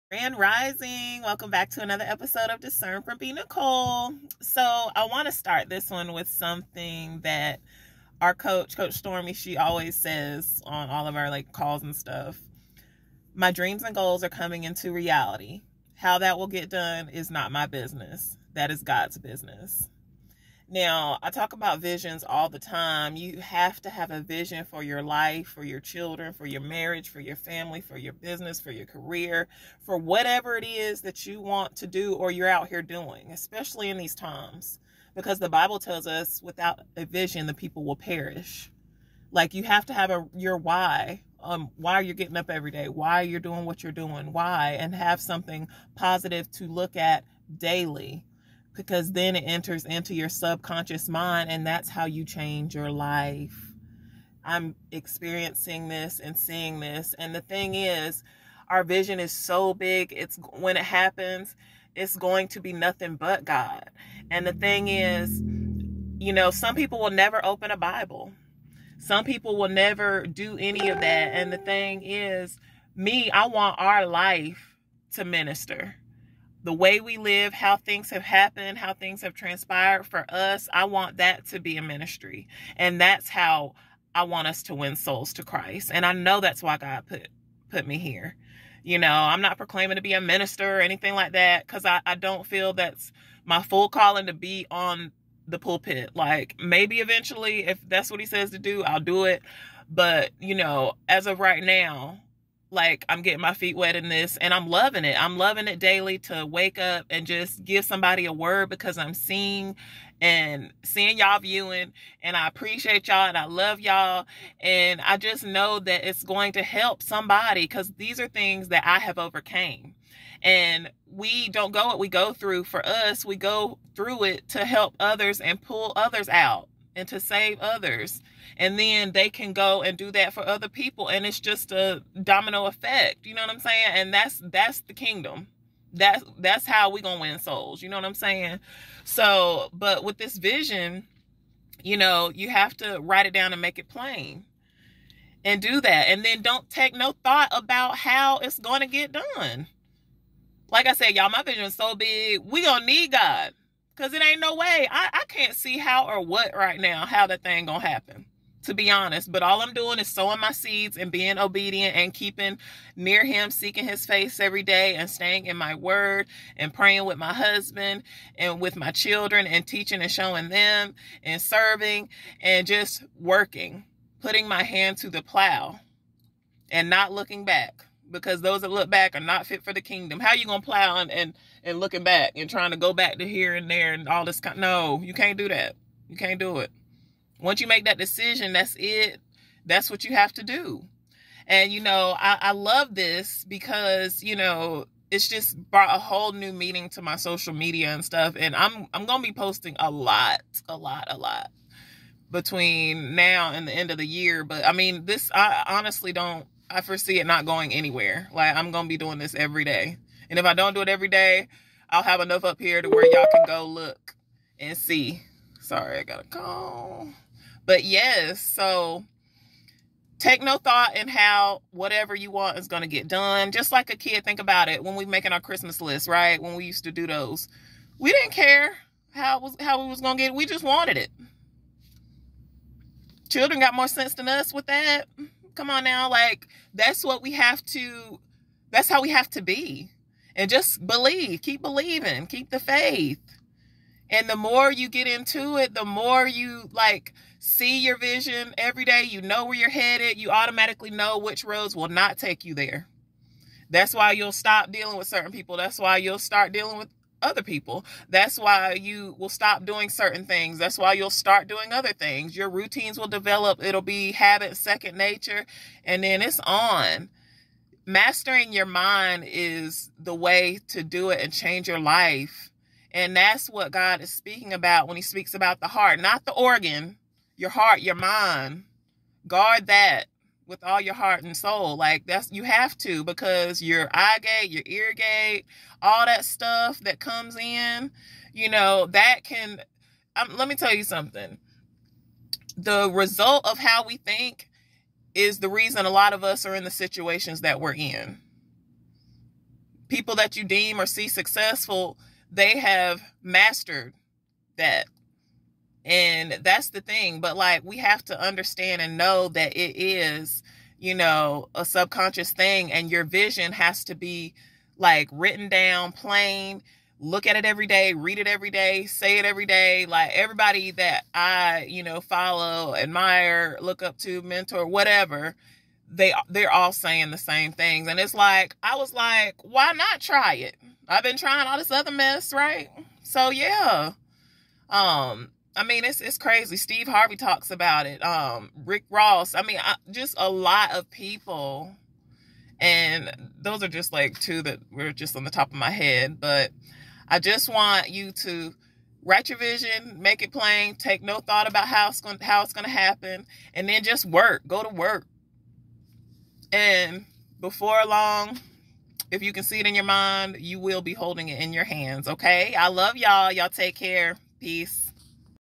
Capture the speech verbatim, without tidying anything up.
Grand Rising. Welcome back to another episode of Discern from B Nicole. So I want to start this one with something that our coach, Coach Stormy, she always says on all of our like calls and stuff. My dreams and goals are coming into reality. How that will get done is not my business. That is God's business. Now, I talk about visions all the time. You have to have a vision for your life, for your children, for your marriage, for your family, for your business, for your career, for whatever it is that you want to do or you're out here doing, especially in these times. Because the Bible tells us without a vision, the people will perish. Like you have to have a your why, um, why you're getting up every day, why you're doing what you're doing, why, and have something positive to look at daily. Because then it enters into your subconscious mind, and that's how you change your life. I'm experiencing this and seeing this. And the thing is, our vision is so big. It's when it happens, it's going to be nothing but God. And the thing is, you know, some people will never open a Bible. Some people will never do any of that. And the thing is, me, I want our life to minister. The way we live, how things have happened, how things have transpired for us, I want that to be a ministry. And that's how I want us to win souls to Christ. And I know that's why God put put me here. You know, I'm not proclaiming to be a minister or anything like that, because I, I don't feel that's my full calling to be on the pulpit. Like, maybe eventually, if that's what he says to do, I'll do it. But, you know, as of right now, like, I'm getting my feet wet in this and I'm loving it. I'm loving it daily to wake up and just give somebody a word, because I'm seeing and seeing y'all viewing, and I appreciate y'all and I love y'all. And I just know that it's going to help somebody, because these are things that I have overcame. And we don't go what we go through for us. We go through it to help others and pull others out and to save others. And then they can go and do that for other people. And it's just a domino effect. You know what I'm saying? And that's that's the kingdom. That's, that's how we gonna win souls. You know what I'm saying? So, but with this vision, you know, you have to write it down and make it plain. And do that. And then don't take no thought about how it's going to get done. Like I said, y'all, my vision is so big. We gonna need God. Because it ain't no way. I, I can't see how or what right now, how that thing gonna happen, to be honest. But all I'm doing is sowing my seeds and being obedient and keeping near him, seeking his face every day and staying in my word and praying with my husband and with my children and teaching and showing them and serving and just working, putting my hand to the plow and not looking back. Because those that look back are not fit for the kingdom. How you gonna plow and, and, and looking back and trying to go back to here and there and all this? No, you can't do that. You can't do it. Once you make that decision, that's it. That's what you have to do. And, you know, I, I love this because, you know, it's just brought a whole new meaning to my social media and stuff. And I'm, I'm going to be posting a lot, a lot, a lot between now and the end of the year. But I mean, this, I honestly don't, I foresee it not going anywhere. Like, I'm going to be doing this every day. And if I don't do it every day, I'll have enough up here to where y'all can go look and see. Sorry, I got a call. But yes, so take no thought in how whatever you want is going to get done. Just like a kid, think about it. When we making our Christmas list, right? When we used to do those, we didn't care how it was, how we was going to get it. We just wanted it. Children got more sense than us with that. Come on now. Like, that's what we have to, that's how we have to be. And just believe, keep believing, keep the faith. And the more you get into it, the more you like see your vision every day. You know where you're headed. You automatically know which roads will not take you there. That's why you'll stop dealing with certain people. That's why you'll start dealing with other people. That's why you will stop doing certain things. That's why you'll start doing other things. Your routines will develop. It'll be habit, second nature, and then it's on. Mastering your mind is the way to do it and change your life. And that's what God is speaking about when he speaks about the heart, not the organ, your heart, your mind. Guard that with all your heart and soul. Like, that's, you have to, because your eye gate, your ear gate, all that stuff that comes in, you know, that can, um, let me tell you something. The result of how we think is the reason a lot of us are in the situations that we're in. people that you deem or see successful, they have mastered that. And that's the thing. But like, we have to understand and know that it is, you know, a subconscious thing, and your vision has to be like written down, plain. Look at it every day, read it every day, say it every day. Like, everybody that I, you know, follow, admire, look up to, mentor, whatever, they, they're all saying the same things. And it's like, I was like, why not try it? I've been trying all this other mess, right? So yeah. Um, I mean, it's, it's crazy. Steve Harvey talks about it. Um, Rick Ross. I mean, I, just a lot of people. And those are just like two that were just on the top of my head. But I just want you to write your vision, make it plain, take no thought about how it's going, how it's going to happen, and then just work, go to work. And before long, if you can see it in your mind, you will be holding it in your hands. Okay. I love y'all. Y'all take care. Peace.